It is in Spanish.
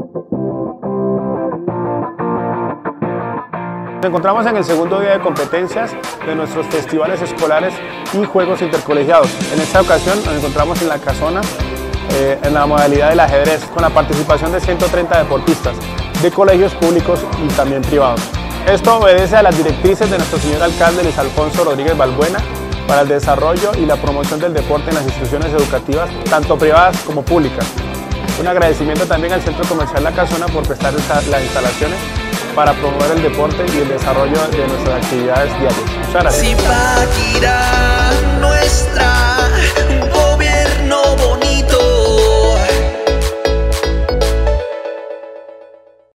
Nos encontramos en el segundo día de competencias de nuestros festivales escolares y juegos intercolegiados. En esta ocasión nos encontramos en la Casona, en la modalidad del ajedrez, con la participación de 130 deportistas de colegios públicos y también privados. Esto obedece a las directrices de nuestro señor alcalde Luis Alfonso Rodríguez Balbuena para el desarrollo y la promoción del deporte en las instituciones educativas, tanto privadas como públicas. Un agradecimiento también al Centro Comercial La Casona por prestar las instalaciones para promover el deporte y el desarrollo de nuestras actividades diarias. Muchas gracias.